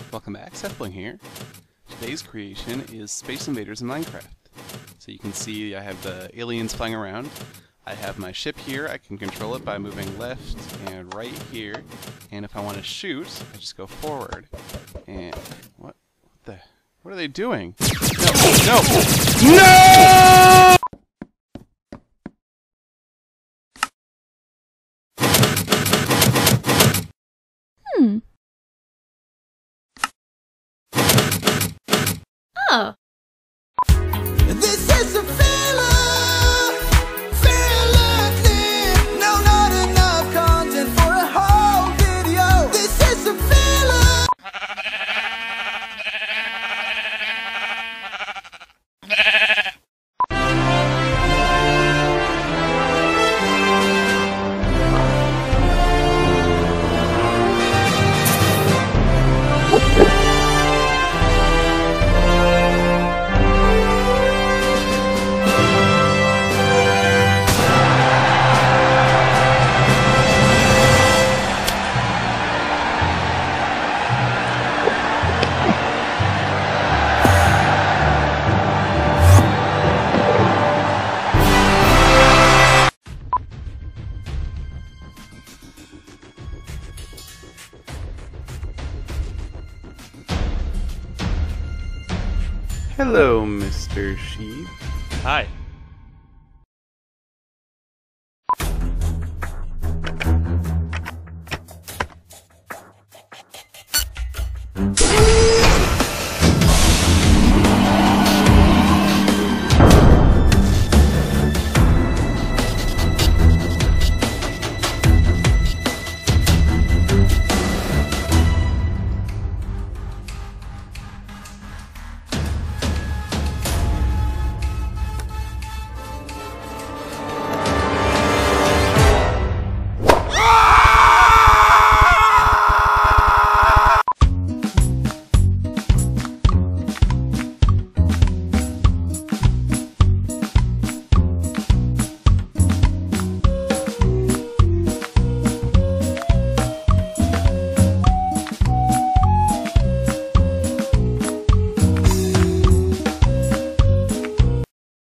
Welcome back, Sethling here. Today's creation is Space Invaders in Minecraft. So you can see I have the aliens flying around. I have my ship here. I can control it by moving left and right here. And if I want to shoot, I just go forward. And what are they doing? No! No! Oh. This is a filler thing. No, not enough content for a whole video. This is a filler. Hello, Mr. Sheep. Hi.